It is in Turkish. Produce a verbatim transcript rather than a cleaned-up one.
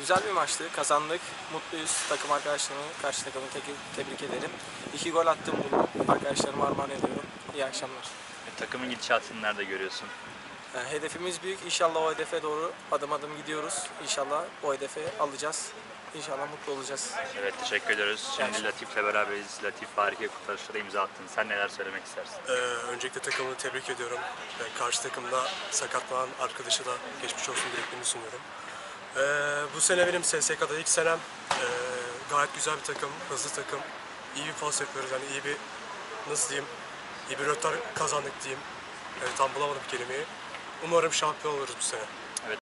Güzel bir maçtı. Kazandık. Mutluyuz. Takım arkadaşlarımı, karşı takımı te- tebrik ederim. İki gol attım bunu. Arkadaşlarıma armağan ediyorum. İyi akşamlar. E, takımın gidişatını nerede görüyorsun? Yani hedefimiz büyük. İnşallah o hedefe doğru adım adım gidiyoruz. İnşallah o hedefe alacağız. İnşallah mutlu olacağız. Evet, teşekkür ediyoruz. Şimdi Gerçekten. Latif'le beraberiz. Latif harika kurtarışlara imza attın. Sen neler söylemek istersin? Ee, öncelikle takımını tebrik ediyorum. Ee, karşı takımda sakatlanan arkadaşı da geçmiş olsun dileklerimi sunuyorum. Ee, bu sene benim S S K'da ilk senem. Ee, gayet güzel bir takım, hızlı takım. İyi bir pas yapıyoruz, yani iyi bir, nasıl diyeyim, iyi bir rötar kazandık diyeyim. Evet, tam bulamadım kelimeyi. Umarım şampiyon oluruz bu sene.